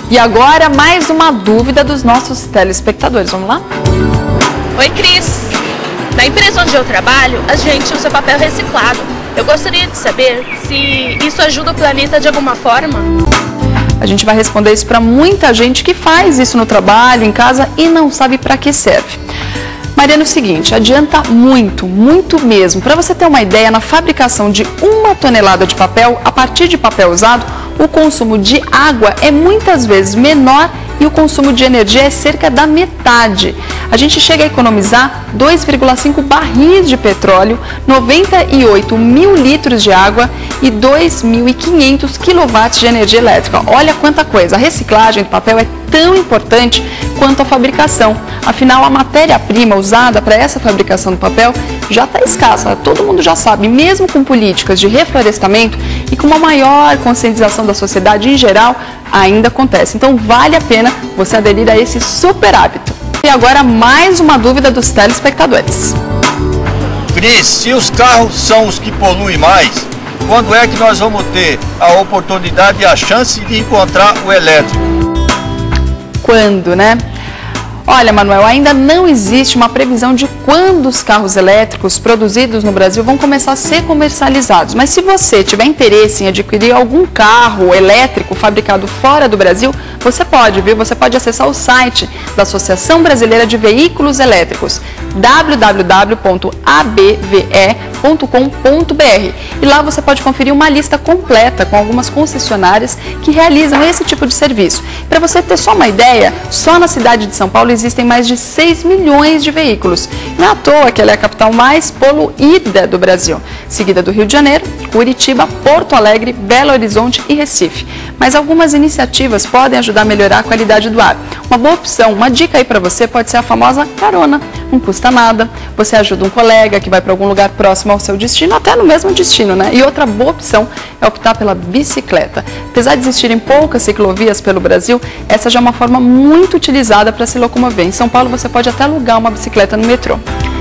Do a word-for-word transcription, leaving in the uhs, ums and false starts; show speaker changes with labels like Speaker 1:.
Speaker 1: E agora, mais uma dúvida dos nossos telespectadores. Vamos lá?
Speaker 2: Oi, Cris. Na empresa onde eu trabalho, a gente usa papel reciclado. Eu gostaria de saber se isso ajuda o planeta de alguma forma.
Speaker 1: A gente vai responder isso para muita gente que faz isso no trabalho, em casa e não sabe para que serve. Mariana, é o seguinte, adianta muito, muito mesmo. Para você ter uma ideia, na fabricação de uma tonelada de papel, a partir de papel usado, o consumo de água é muitas vezes menor e o consumo de energia é cerca da metade. A gente chega a economizar dois vírgula cinco barris de petróleo, noventa e oito mil litros de água e dois mil e quinhentos quilowatts de energia elétrica. Olha quanta coisa! A reciclagem do papel é tão importante quanto a fabricação. Afinal, a matéria-prima usada para essa fabricação do papel já está escassa. Todo mundo já sabe, mesmo com políticas de reflorestamento e com uma maior conscientização da sociedade em geral, ainda acontece. Então, vale a pena você aderir a esse super hábito. E agora, mais uma dúvida dos telespectadores.
Speaker 3: Cris, se os carros são os que poluem mais, quando é que nós vamos ter a oportunidade e a chance de encontrar o elétrico?
Speaker 1: Quando, né? Olha, Manuel, ainda não existe uma previsão de quando os carros elétricos produzidos no Brasil vão começar a ser comercializados. Mas se você tiver interesse em adquirir algum carro elétrico fabricado fora do Brasil, você pode, viu? Você pode acessar o site da Associação Brasileira de Veículos Elétricos, w w w ponto a b v e ponto com ponto b r. E lá você pode conferir uma lista completa com algumas concessionárias que realizam esse tipo de serviço. Para você ter só uma ideia, só na cidade de São Paulo existem mais de seis milhões de veículos. Não é à toa que ela é a capital mais poluída do Brasil, seguida do Rio de Janeiro, Curitiba, Porto Alegre, Belo Horizonte e Recife. Mas algumas iniciativas podem ajudar a melhorar a qualidade do ar. Uma boa opção, uma dica aí para você pode ser a famosa carona. Não custa nada, você ajuda um colega que vai para algum lugar próximo ao seu destino, até no mesmo destino, né? E outra boa opção é optar pela bicicleta. Apesar de existirem poucas ciclovias pelo Brasil, essa já é uma forma muito utilizada para se locomover. Em São Paulo você pode até alugar uma bicicleta no metrô.